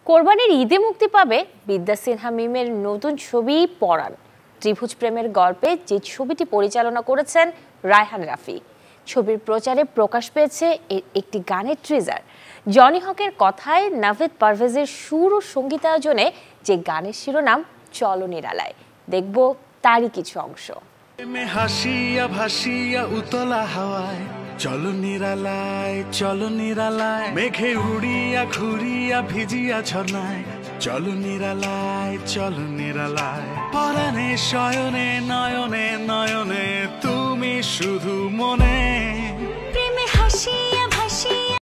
কোরবানির ঈদে মুক্তি পাবে বিদ্যা সিনহা মিমের নতুন ছবি পরাণ। ত্রিভুজ প্রেমের গল্পে যে ছবিটি পরিচালনা করেছেন রায়হান রাফি। ছবির প্রচারে প্রকাশ পেয়েছে এর একটি গানের ট্রিজার। জনি হকের কথায় নাভেদ পারভেজের সুর ও সঙ্গীতায়োজনে যে গানের শিরোনাম চলো নিরালায়, দেখব তারই কিছু অংশ। হাসিয়া ভাসিয়া উতলা হাওয়ায় চলো নিরালায়, চলো নিরালায়, মেঘে উড়িয়া ঘুরিয়া ভিজিয়া ঝর্ণায় চলো নিরালায়, চলো নিরালায়, পরাণে শয়নে নয়নে নয়নে তুমি শুধু মনে